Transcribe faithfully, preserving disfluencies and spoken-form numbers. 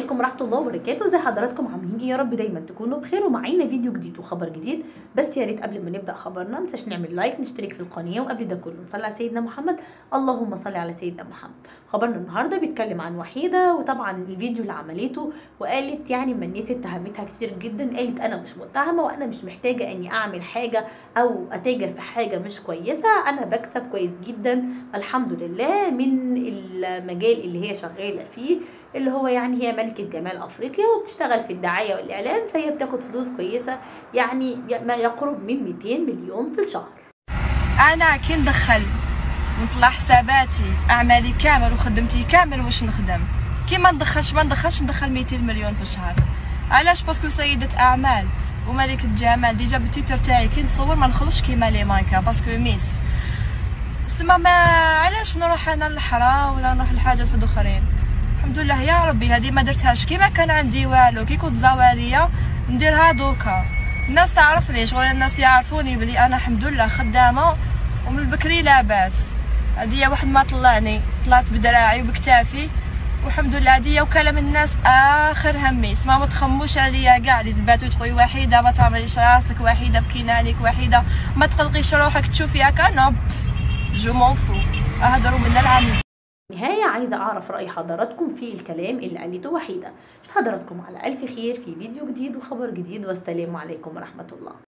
عليكم ورحمة الله وبركاته. زي حضراتكم عاملين ايه؟ يا رب دايما تكونوا بخير ومعانا فيديو جديد وخبر جديد. بس يا ريت قبل ما نبدا خبرنا منساش نعمل لايك، نشترك في القناه، وقبل ده كله نصلي على سيدنا محمد. اللهم صل على سيدنا محمد. خبرنا النهارده بيتكلم عن وحيده، وطبعا الفيديو اللي عملته وقالت يعني ما الناس اتهمتها كتير جدا، قالت انا مش متهمه وانا مش محتاجه اني اعمل حاجه او اتاجر في حاجه مش كويسه، انا بكسب كويس جدا الحمد لله من المجال اللي هي شغاله فيه، اللي هو يعني هي ملكة جمال افريقيا وبتشتغل في الدعاية والاعلان، فهي بتاخد فلوس كويسة يعني ما يقرب من مئتين مليون في الشهر. انا كي ندخل نطلع حساباتي اعمالي كامل وخدمتي كامل واش نخدم، كي ما ندخلش ما ندخلش ندخل مئتين مليون في الشهر. علاش؟ باسكو سيدة اعمال وملكة جمال ديجا بالتيتر تاعي كي نصور ما نخلصش كيما لي مانكا باسكو ميس سما. ما علاش نروح انا للحرا ولا نروح لحاجات اخرين؟ الحمد لله يا ربي هذه ما درتهاش كي ما كان عندي والو، كي كنت زواليه نديرها دوكا. الناس تعرفني شغل، الناس يعرفوني بلي انا الحمد لله خدامه ومن بكري لاباس. هذه واحد ما طلعني، طلعت بدراعي وبكتافي والحمد لله. هذه وكلام الناس اخر همي، سما ما تخموش عليا كاع اللي تباتوا تقولي وحيده ما تعمريش راسك، وحيده بكينا عليك، وحيده ما تقلقيش روحك تشوفي هكا. نو جو مون فو، اهضروا من العام. نهاية عايزة أعرف رأي حضراتكم في الكلام اللي قالته وحيدة. شوف حضراتكم على ألف خير في فيديو جديد وخبر جديد، والسلام عليكم ورحمة الله.